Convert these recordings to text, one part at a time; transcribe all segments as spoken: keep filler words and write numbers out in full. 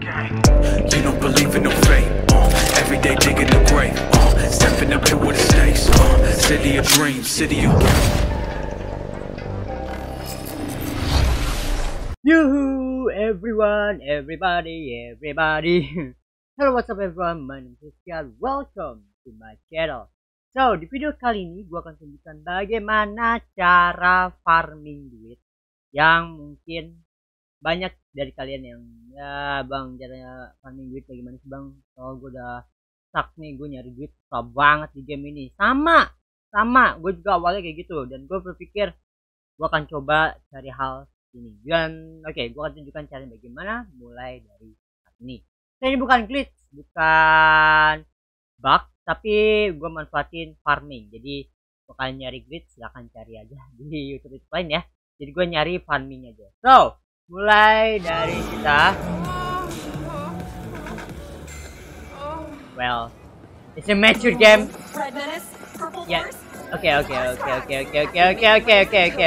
gang. You don't believe in no fate. Uh, every day digging the grave. Uh, stepping up to where the stakes. Uh, city of dreams, city of. Yuhu, everyone, everybody, everybody. Hello, what's up everyone? My name is Christian. Welcome to my channel. So, di video kali ini gue akan tunjukkan bagaimana cara farming duit yang mungkin banyak dari kalian yang ya bang, cara farming duit bagaimana sih bang? Oh, gue udah stuck nih, gue nyari duit susah banget di game ini. Sama, sama, gue juga awalnya kayak gitu dan gue berpikir gue akan coba cari hal ini. Dan oke, okay, gue akan tunjukkan cara bagaimana mulai dari saat ini. So, ini bukan glitch, bukan bug, tapi gue manfaatin farming. Jadi kalau kalian nyari glitch silahkan cari aja di YouTube itu lain ya. Jadi gue nyari farming aja. So mulai dari kita, well, it's a mature game. Ya, oke oke oke oke oke oke oke oke oke oke.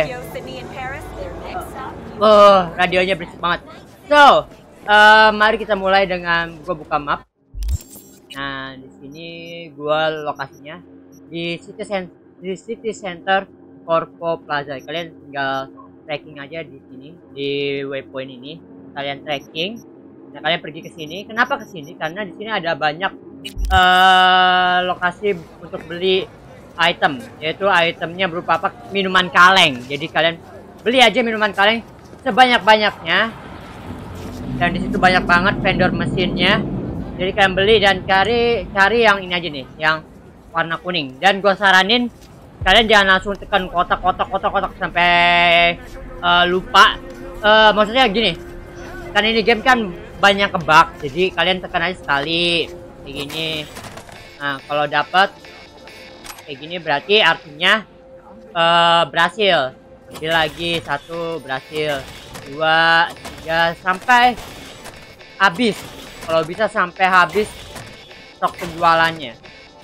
Oh, radionya berisik banget. So uh, mari kita mulai dengan gue buka map. Nah, di sini gua lokasinya di city center, di city center Corpo Plaza. Kalian tinggal tracking aja di sini, di waypoint ini. Kalian tracking. Nah, kalian pergi ke sini. Kenapa ke sini? Karena di sini ada banyak uh, lokasi untuk beli item, yaitu itemnya berupa apa? Minuman kaleng. Jadi kalian beli aja minuman kaleng sebanyak-banyaknya. Dan di situ banyak banget vendor mesinnya. Jadi kalian beli dan cari cari yang ini aja nih, yang warna kuning. Dan gue saranin kalian jangan langsung tekan kotak-kotak kotak-kotak sampai uh, lupa. Uh, maksudnya gini, kan ini game kan banyak kebug, jadi kalian tekan aja sekali kayak gini. Nah kalau dapat kayak gini berarti artinya uh, berhasil. Jadi lagi satu berhasil, dua, tiga sampai habis. Kalau bisa sampai habis stok penjualannya.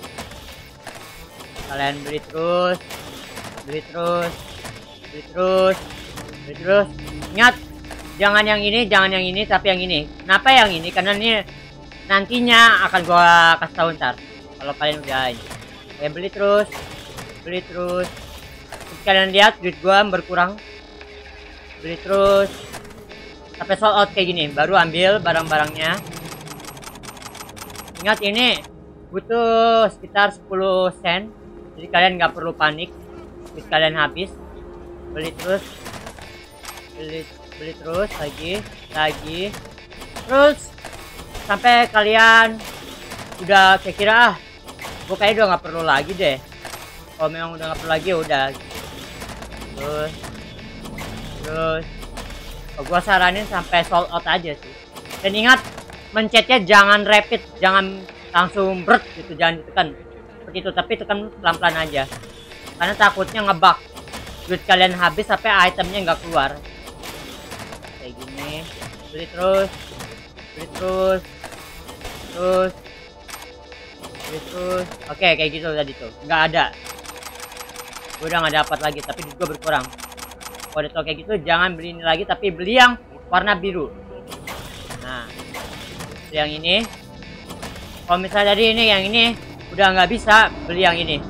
Kalian beli terus, beli terus, beli terus, beli terus. Ingat, jangan yang ini, jangan yang ini, tapi yang ini. Kenapa yang ini? Karena ini nantinya akan gua kasih tahu ntar. Kalau kalian udah ini, kalian beli terus, beli terus. Terus kalian lihat duit gua berkurang. Beli terus sampai sold out kayak gini, baru ambil barang-barangnya. Ingat ini butuh sekitar sepuluh sen. Jadi kalian nggak perlu panik duit kalian habis. Beli terus, beli beli terus lagi lagi terus sampai kalian udah kira-kira ah gue kayaknya udah nggak perlu lagi deh. Kalau memang udah nggak perlu lagi udah terus terus oh, gue saranin sampai sold out aja sih. Dan ingat, mencetnya jangan rapid, jangan langsung berat gitu, jangan ditekan seperti itu, tapi tekan pelan-pelan aja karena takutnya ngebug duit kalian habis sampai itemnya nggak keluar kayak gini. Beli terus, beli terus, terus beli terus. Oke kayak gitu tadi tuh nggak ada, gue udah nggak dapat lagi tapi duit gue berkurang. Kalau udah tau kayak gitu jangan beli ini lagi, tapi beli yang warna biru. Nah yang ini, kalau misalnya tadi ini yang ini udah nggak bisa, beli yang ini.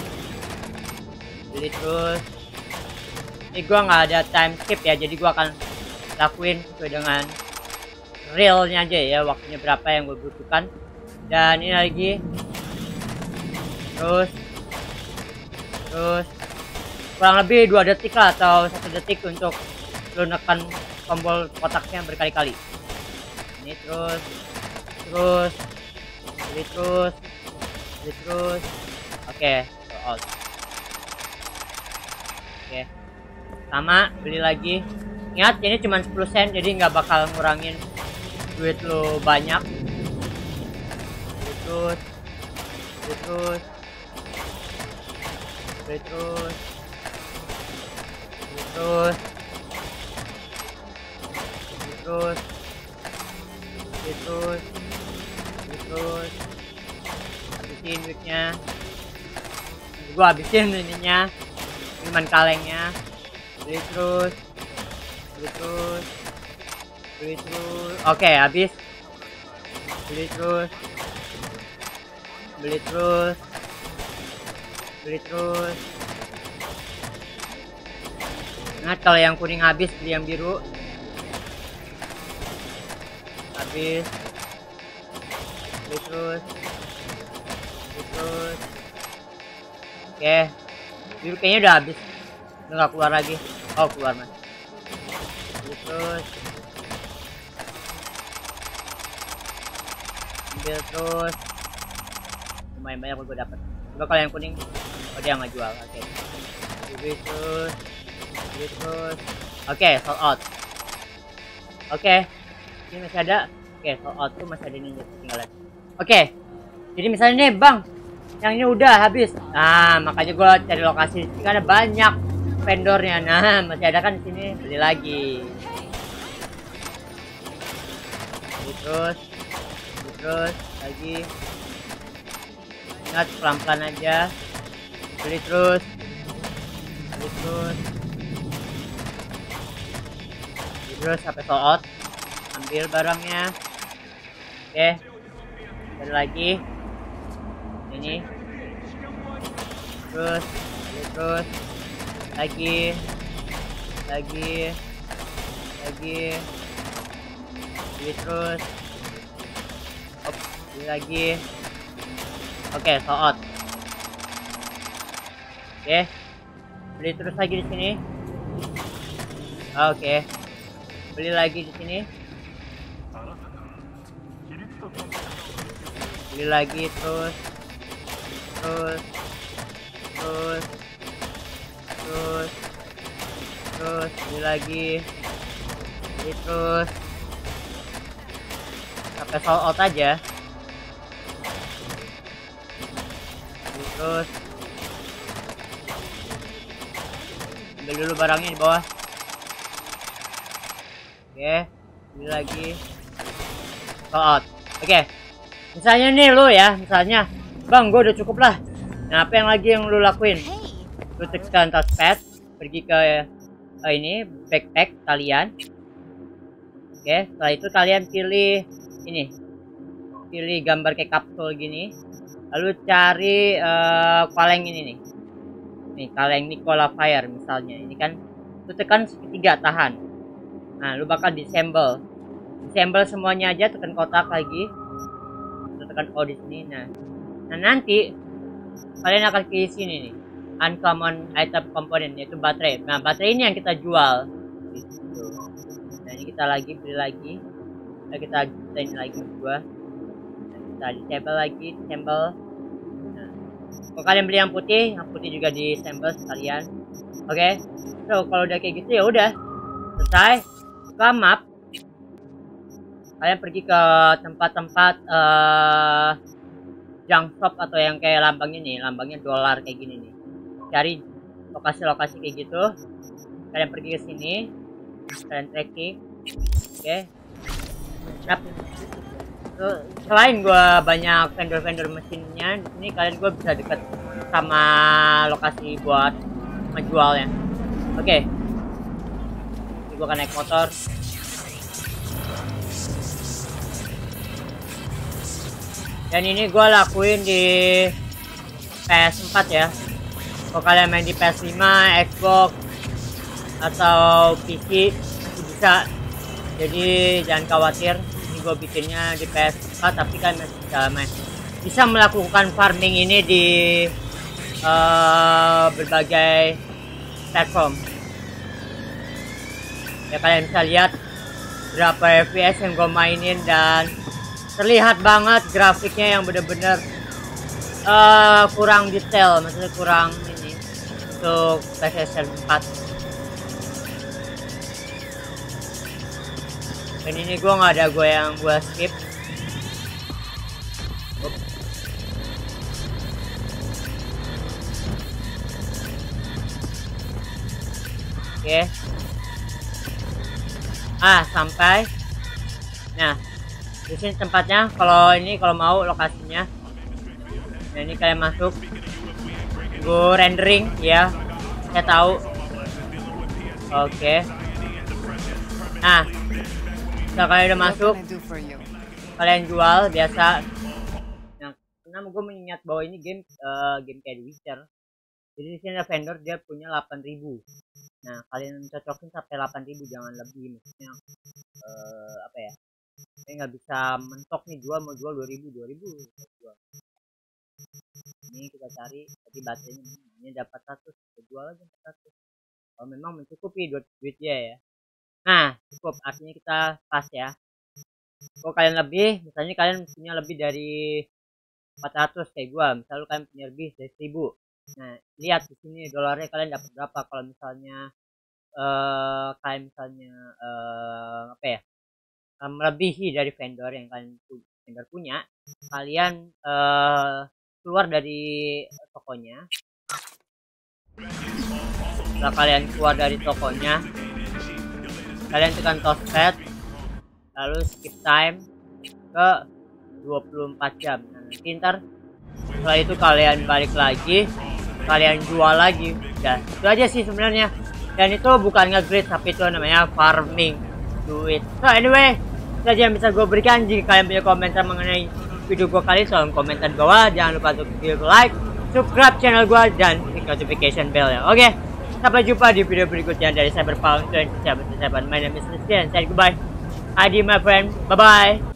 Beli terus. Ini gua nggak ada time skip ya, jadi gua akan lakuin sesuai dengan realnya aja ya, waktunya berapa yang gue butuhkan. Dan ini lagi terus terus kurang lebih dua detik lah atau satu detik untuk lo nekan tombol kotaknya berkali-kali. Ini terus terus beli terus beli terus. Oke, sold out. Oke, sama beli lagi. Ingat ini cuma sepuluh sen, jadi nggak bakal ngurangin duit lo banyak. Beli terus beli terus beli terus beli terus beli terus terus terus habisin duitnya. Gua habisin ininya, minuman kalengnya. Beli terus beli terus beli terus. Oke habis. beli terus, beli terus, beli terus. Ingat kalau yang kuning habis beli yang biru. Habis, beli terus, beli terus. Oke, biru kayaknya udah habis, udah nggak keluar lagi. Oh keluar mas. Beli terus, ambil terus. Lumayan banyak gue dapat. Coba kalau yang kuning, oh dia nggak jual. Oke, beli terus, beli terus. Oke, sold out. Oke, ini masih ada. Oke, sold out tuh masih ada ini ketinggalan. Oke, jadi misalnya nih bang, yang ini udah habis. Nah, makanya gue cari lokasi karena banyak vendornya. Nah, masih ada kan di sini, beli lagi. Beli terus, beli terus lagi. Ingat pelan-pelan aja. Beli terus, beli terus, beli terus sampai sold out. Ambil barangnya. Oke, cari lagi. Ini terus, terus lagi, lagi, lagi, beli terus, op, beli lagi. Oke, sold out. Oke, beli terus lagi di sini. Oke, beli lagi di sini. Beli lagi terus. Terus, terus, terus, terus, beli lagi, beli terus, sampai sold out aja. Beli terus, ambil dulu barangnya di bawah. Oke, beli lagi, sold out. Oke, misalnya nih lu ya, misalnya bang, gue udah cukup lah. Nah, apa yang lagi yang lu lakuin? Lu tekan touchpad, pergi ke uh, ini backpack kalian. Oke, setelah itu kalian pilih ini, pilih gambar kayak kapsul gini. Lalu cari uh, kaleng ini nih, nih kaleng Nikola Fire misalnya. Ini kan, lu tekan segitiga tahan. Nah, lu bakal disassemble, disassemble semuanya aja. Tekan kotak lagi, lu tekan O di sini. Nah. Nah nanti kalian akan ke sini nih, uncommon item component, yaitu baterai. Nah baterai ini yang kita jual. Gitu. Nah ini kita lagi beli lagi. Nah, kita kita ini lagi berdua. Nah, kita disable lagi, disable. Nah, kalau kalian beli yang putih, yang putih juga disable sekalian. Oke, okay? So kalau udah kayak gitu ya udah selesai. Buka map. Kalian pergi ke tempat-tempat. Uh, junk shop atau yang kayak lambangnya nih, lambangnya dolar kayak gini nih. Cari lokasi-lokasi kayak gitu. Kalian pergi ke sini, kalian tracking, oke. Okay. Nah, so, selain gue banyak vendor-vendor mesinnya, di sini kalian gue bisa deket sama lokasi buat menjualnya. Oke, okay. Gue akan naik motor. Dan ini gue lakuin di P S empat ya. Kalau kalian main di P S lima, Xbox, atau P C masih bisa. Jadi jangan khawatir. Ini gue bikinnya di P S empat, tapi kan masih bisa main. Bisa melakukan farming ini di uh, berbagai platform. Ya kalian bisa lihat berapa F P S yang gue mainin dan terlihat banget grafiknya yang bener-bener uh, kurang detail, maksudnya kurang ini untuk PlayStation empat. Dan ini gue nggak ada gue yang gue skip. Oke, okay. Ah sampai. Nah. Di sini tempatnya, kalau ini kalau mau lokasinya. Nah ini kalian masuk, gue rendering ya, saya tahu. Oke. Okay. Nah, setelah kalian udah masuk, kalian jual biasa. Nah, karena gue mengingat bahwa ini game uh, game kayak The Witcher. Jadi di sini ada vendor dia punya delapan ribu. Nah, kalian cocokin sampai delapan ribu, jangan lebih. Maksudnya uh, apa ya? Saya nggak bisa mentok nih, jual mau jual dua ribu, dua ribu. Ini kita cari, tadi baterainya ini dapat seratus, kita jual aja empat ratus. Kalau memang mencukupi duit duitnya ya. Nah, cukup, artinya kita pas ya. Kalau kalian lebih, misalnya kalian punya lebih dari empat ratus kayak gua, misalnya kalian punya lebih dari seribu. Nah, lihat di sini dolarnya kalian dapat berapa. Kalau misalnya uh, kalian misalnya uh, apa ya? melebihi dari vendor yang kalian vendor punya, kalian uh, keluar dari tokonya. Setelah kalian keluar dari tokonya, kalian tekan touchpad, lalu skip time ke dua puluh empat jam. Nah, nanti ntar setelah itu kalian balik lagi, kalian jual lagi. Ya, itu aja sih sebenarnya. Dan itu bukan nge-grid, tapi itu namanya farming duit. So anyway, itu aja yang bisa gue berikan. Jika kalian punya komentar mengenai video gue kali, tolong komentar di bawah. Jangan lupa untuk video like, subscribe channel gue, dan klik notification bell ya. Oke, sampai jumpa di video berikutnya dari Cyberpunk dua ribu tujuh belas. My name is Christian. Say goodbye. Adi my friend. Bye bye.